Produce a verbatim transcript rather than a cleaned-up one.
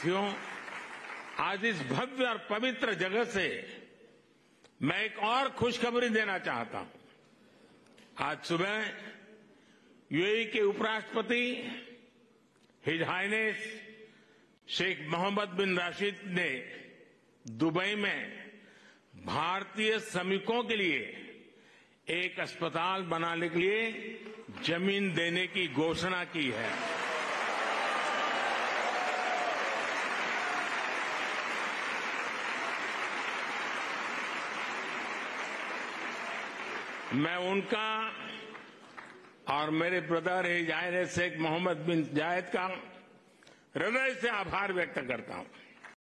साथियों, आज इस भव्य और पवित्र जगह से मैं एक और खुशखबरी देना चाहता हूं। आज सुबह यूएई के उपराष्ट्रपति his highness Sheikh Mohammed bin Rashid ने दुबई में भारतीय श्रमिकों के लिए एक अस्पताल बनाने के लिए जमीन देने की घोषणा की है। मैं उनका और मेरे brother his highness Sheikh Mohammed bin Zayed का हृदय से आभार व्यक्त करता हूं।